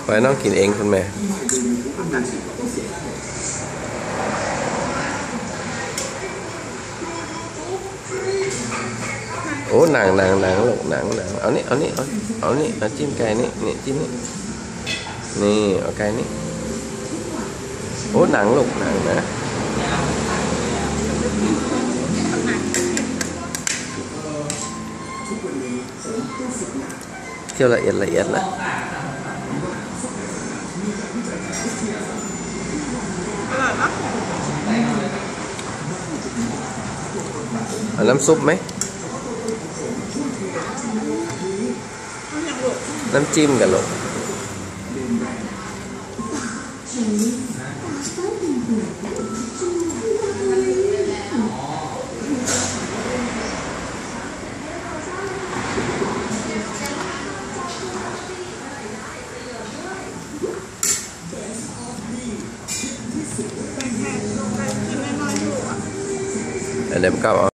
ไปน้องกินเองคุณแม่โอ้หนังลูกหนังเอานี่เอาจิ้มไก่นี่จิ้มนี่เอาไก่นี่โอ้หนังลูกหนังนะเคี่ยวละเอียดนะเอาน้ำซุปไหมน้ำจิ้มกันลูกเดี๋ยวก็